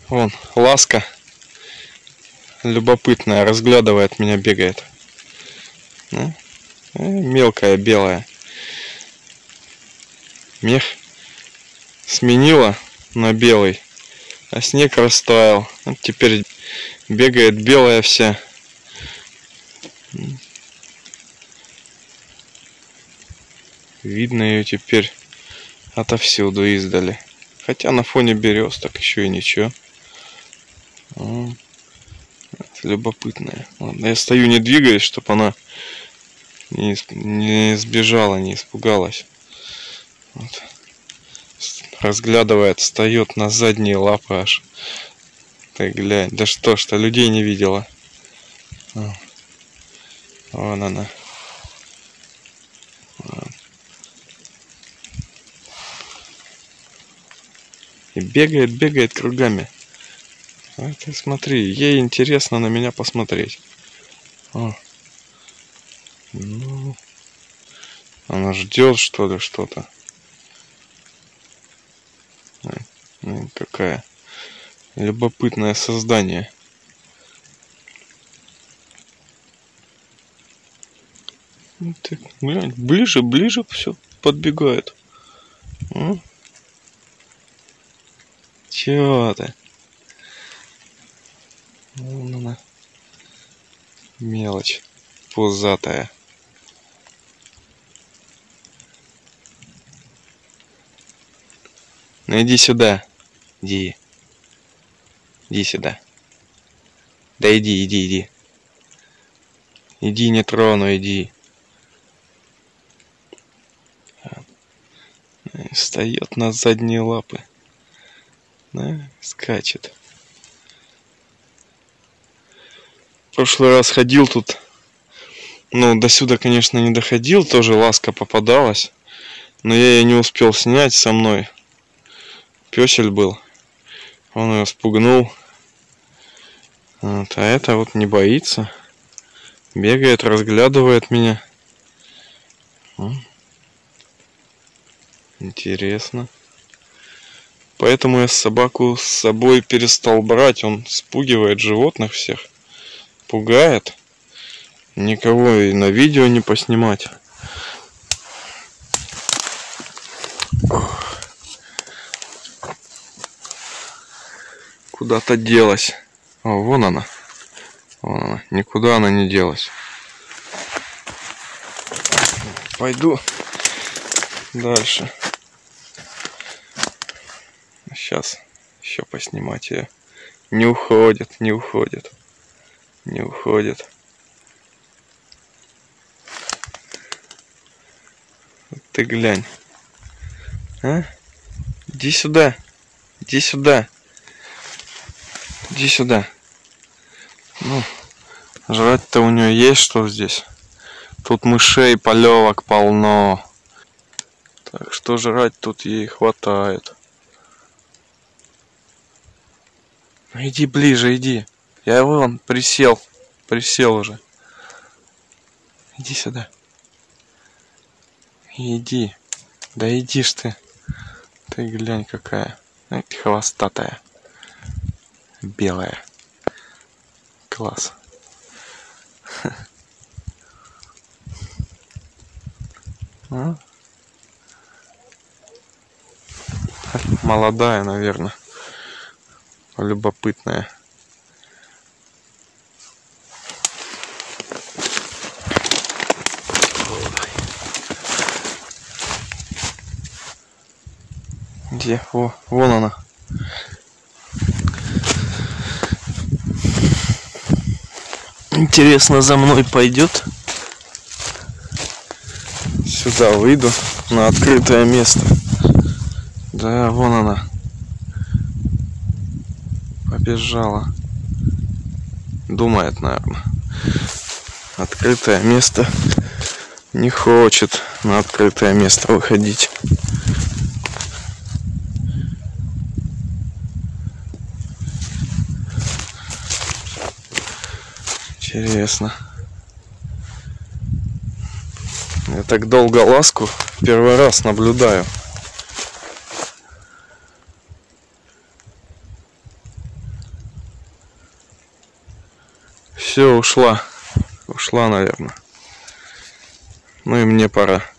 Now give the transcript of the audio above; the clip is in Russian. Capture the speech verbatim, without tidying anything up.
Вон, ласка любопытная, разглядывает меня, бегает. Ну, мелкая, белая. Мех сменила на белый, а снег растаял. Вот теперь бегает белая вся. Видно ее теперь отовсюду издали. Хотя на фоне берез так еще и ничего. Любопытная. Ладно, я стою, не двигаюсь, чтобы она не, не сбежала, не испугалась. Вот. Разглядывает, встает на задние лапы аж. Ты глянь, да что, что людей не видела. О. Вон она. Вон. И бегает, бегает кругами. А ты смотри, ей интересно на меня посмотреть. О. Ну, она ждет, что ли, что-то. Какая любопытное создание. Так, глянь, ближе, ближе все подбегает. О. Чего ты? Вон она. Мелочь пузатая. Ну иди сюда. Иди. Иди сюда. Да иди, иди, иди. Иди, не трону, иди. Встает на задние лапы. Да, скачет. В прошлый раз ходил тут. Ну, до сюда, конечно, не доходил. Тоже ласка попадалась. Но я ее не успел снять со мной. Пёсель был. Он ее спугнул. Вот, а это вот не боится. Бегает, разглядывает меня. Интересно. Поэтому я собаку с собой перестал брать. Он спугивает животных всех. Пугает. Никого и на видео не поснимать. Куда-то делась. О, вон она. Вон она. Никуда она не делась. Пойду дальше. Сейчас еще поснимать ее. Не уходит, не уходит. Не уходит. Ты глянь. А? Иди сюда. Иди сюда. Иди сюда. Ну, жрать-то у нее есть что здесь? Тут мышей, полевок полно. Так что жрать тут ей хватает. Иди ближе, иди. Я вон присел. Присел уже. Иди сюда. Иди. Да иди ж ты. Ты глянь какая. Хвостатая. Белая. Класс. А? Молодая, наверное. Любопытная. Где? О, вон она. Интересно, за мной пойдет? Сюда выйду на открытое место. Да, вон она. Побежала. Думает, наверное. Открытое место. Не хочет на открытое место выходить. Интересно. Я так долго ласку первый раз наблюдаю. Все, ушла. Ушла, наверное. Ну и мне пора.